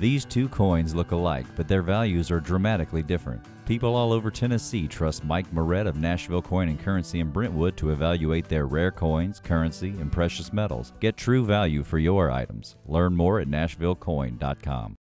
These two coins look alike, but their values are dramatically different. People all over Tennessee trust Mike Mouret of Nashville Coin Currency in Brentwood to evaluate their rare coins, currency, and precious metals. Get true value for your items. Learn more at NashvilleCoin.com.